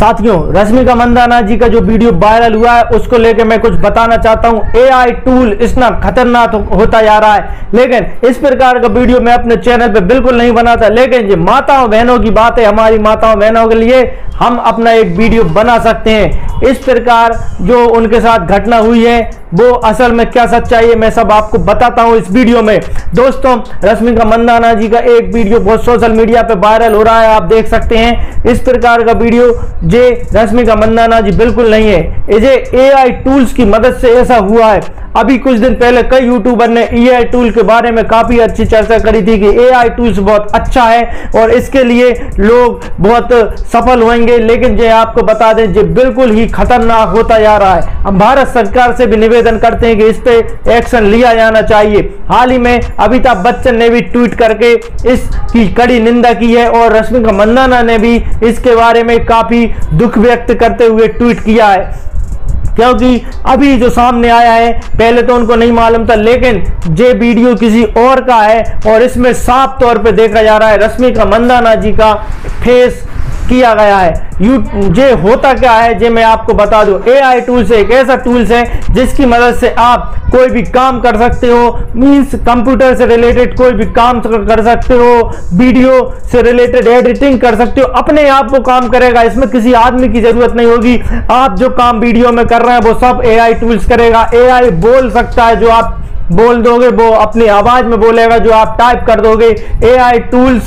साथियों, रश्मिका मंदाना जी का जो वीडियो वायरल हुआ है उसको लेकर मैं कुछ बताना चाहता हूं। एआई टूल इतना खतरनाक होता जा रहा है, लेकिन इस प्रकार का वीडियो मैं अपने चैनल पे बिल्कुल नहीं बनाता। लेकिन ये माताओं बहनों की बात है, हमारी माताओं बहनों के लिए हम अपना एक वीडियो बना सकते हैं। इस प्रकार जो उनके साथ घटना हुई है वो असल में क्या सच्चाई है मैं सब आपको बताता हूं इस वीडियो में। दोस्तों, रश्मिका मंदाना जी का एक वीडियो बहुत सोशल मीडिया पे वायरल हो रहा है, आप देख सकते हैं। इस प्रकार का वीडियो जे रश्मिका मंदाना जी बिल्कुल नहीं है, ये एआई टूल्स की मदद से ऐसा हुआ है। अभी कुछ दिन पहले कई यूट्यूबर ने एआई टूल के बारे में काफी अच्छी चर्चा करी थी कि एआई टूल्स बहुत अच्छा है और इसके लिए लोग बहुत सफल होंगे। लेकिन ये आपको बता दें, ये बिल्कुल ही खतरनाक होता जा रहा है। हम भारत सरकार से भी निवेदन करते हैं कि इस पे एक्शन लिया जाना चाहिए। हाल ही में अमिताभ बच्चन ने भी ट्वीट करके इसकी कड़ी निंदा की है और रश्मिका मंदाना ने भी इसके बारे में काफी दुख व्यक्त करते हुए ट्वीट किया है, क्योंकि अभी जो सामने आया है, पहले तो उनको नहीं मालूम था, लेकिन ये वीडियो किसी और का है और इसमें साफ तौर पे देखा जा रहा है रश्मिका मंदाना जी का फेस किया गया है। ये होता क्या है जे मैं आपको बता दूं। एआई टूल्स एक ऐसा टूल्स है जिसकी मदद से आप कोई भी काम कर सकते हो, मींस कंप्यूटर से रिलेटेड कोई भी काम कर सकते हो, वीडियो से रिलेटेड एडिटिंग कर सकते हो, अपने आप वो काम करेगा। इसमें किसी आदमी की जरूरत नहीं होगी। आप जो काम वीडियो में कर रहे हैं वो सब एआई टूल्स करेगा। एआई बोल सकता है, जो आप बोल दोगे वो अपनी आवाज में बोलेगा, जो आप टाइप कर दोगे एआई टूल्स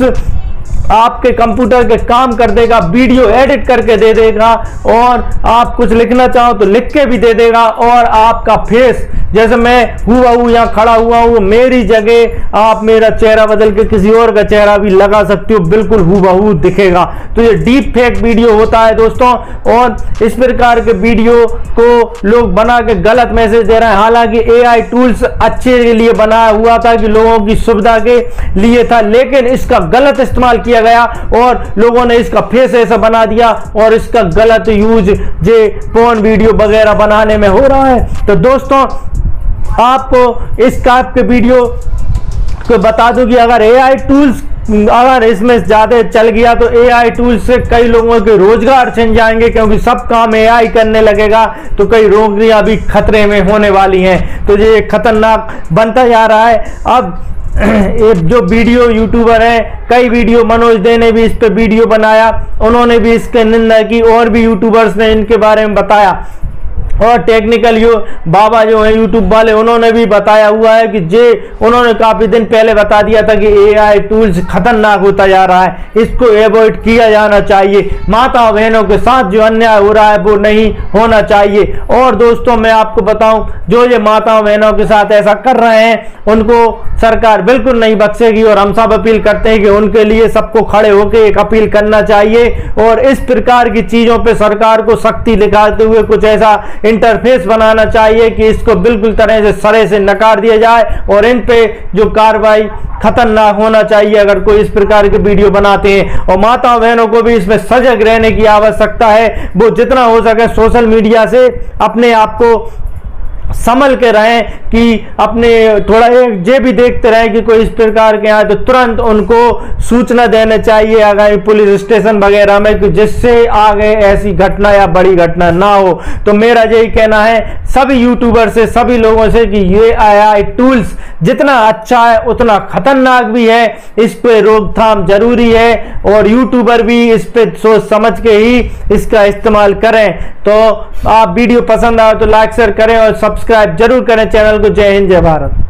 आपके कंप्यूटर के काम कर देगा, वीडियो एडिट करके दे देगा और आप कुछ लिखना चाहो तो लिख के भी दे देगा। और आपका फेस, जैसे मैं हूँ यहाँ खड़ा हुआ हूँ, मेरी जगह आप मेरा चेहरा बदल के किसी और का चेहरा भी लगा सकते हो, बिल्कुल हूबहू दिखेगा। तो ये डीप फेक वीडियो होता है दोस्तों, और इस प्रकार के वीडियो को लोग बना के गलत मैसेज दे रहे हैं। हालांकि एआई टूल्स अच्छे के लिए बनाया हुआ था कि लोगों की सुविधा के लिए था, लेकिन इसका गलत इस्तेमाल किया गया और लोगों ने इसका फेस ऐसा बना दिया और इसका गलत यूज जे फोन वीडियो वगैरह बनाने में हो रहा है। तो दोस्तों, आपको इस टाइप के वीडियो को बता दूं कि अगर एआई टूल्स अगर इसमें ज्यादा चल गया तो एआई टूल्स से कई लोगों के रोजगार छिन जाएंगे, क्योंकि सब काम एआई करने लगेगा तो कई नौकरियां भी खतरे में होने वाली हैं। तो ये खतरनाक बनता जा रहा है। अब एक जो वीडियो यूट्यूबर है, कई वीडियो मनोज दे ने भी इस पे वीडियो बनाया, उन्होंने भी इसके निंदा की और भी यूट्यूबर्स ने इनके बारे में बताया। और टेक्निकल बाबा जो है यूट्यूब वाले, उन्होंने भी बताया हुआ है कि उन्होंने काफी दिन पहले बता दिया था कि एआई टूल्स खतरनाक होता जा रहा है, इसको एवॉइड किया जाना चाहिए। माता बहनों के साथ जो अन्याय हो रहा है वो नहीं होना चाहिए। और दोस्तों, मैं आपको बताऊं, जो ये माता बहनों के साथ ऐसा कर रहे हैं उनको सरकार बिल्कुल नहीं बख्शेगी और हम सब अपील करते हैं कि उनके लिए सबको खड़े होकर एक अपील करना चाहिए और इस प्रकार की चीजों पे सरकार को सख्ती दिखाते हुए कुछ ऐसा इंटरफेस बनाना चाहिए कि इसको बिल्कुल तरह से सरे से नकार दिया जाए और इन पे जो कार्रवाई खतरनाक होना चाहिए अगर कोई इस प्रकार के वीडियो बनाते हैं। और माताओं बहनों को भी इसमें सजग रहने की आवश्यकता है। वो जितना हो सके सोशल मीडिया से अपने आप को संभल के रहें कि अपने थोड़ा एक ये भी देखते रहें कि कोई इस प्रकार के आए तो तुरंत उनको सूचना देना चाहिए आगे पुलिस स्टेशन वगैरह में, कि जिससे आगे ऐसी घटना या बड़ी घटना ना हो। तो मेरा यही कहना है सभी यूट्यूबर से, सभी लोगों से कि ये एआई टूल्स जितना अच्छा है उतना खतरनाक भी है, इस पे रोकथाम जरूरी है और यूट्यूबर भी इस पे सोच समझ के ही इसका इस्तेमाल करें। तो आप वीडियो पसंद आए तो लाइक शेयर करें और सब्सक्राइब जरूर करें चैनल को। जय हिंद, जय भारत।